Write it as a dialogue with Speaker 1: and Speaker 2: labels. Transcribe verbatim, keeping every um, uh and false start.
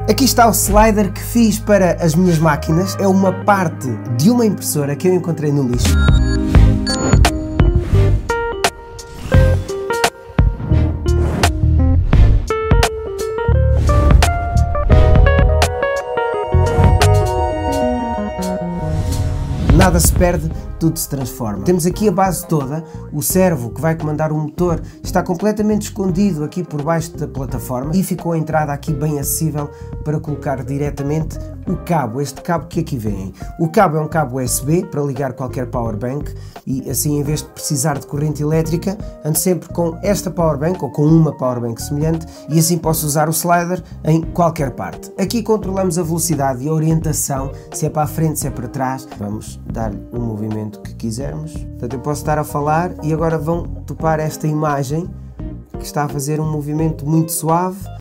Speaker 1: Aqui está o slider que fiz para as minhas máquinas. É uma parte de uma impressora que eu encontrei no lixo. Nada se perde, tudo se transforma. Temos aqui a base toda, o servo que vai comandar o motor está completamente escondido aqui por baixo da plataforma e ficou a entrada aqui bem acessível para colocar diretamente o cabo, este cabo que aqui vem. O cabo é um cabo U S B para ligar qualquer powerbank e assim, em vez de precisar de corrente elétrica, ando sempre com esta powerbank ou com uma powerbank semelhante e assim posso usar o slider em qualquer parte. Aqui controlamos a velocidade e a orientação, se é para a frente, se é para trás. Vamos dar-lhe o movimento que quisermos. Portanto, eu posso estar a falar e agora vão topar esta imagem que está a fazer um movimento muito suave.